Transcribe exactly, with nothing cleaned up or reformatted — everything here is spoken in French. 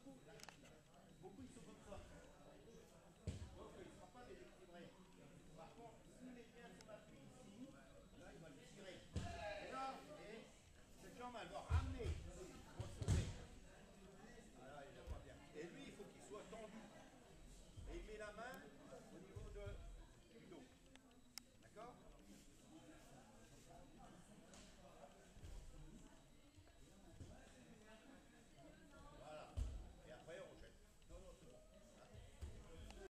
beaucoup, là, beaucoup ils sont comme ça. Donc il ne sera pas déséquilibré. Par contre, s'il met bien son appui ici, là il va le tirer. Et là, et cette jambe elle va ramener pour sauver. Voilà, il n'a pas bien. Et lui, il faut qu'il soit tendu. Et il met la main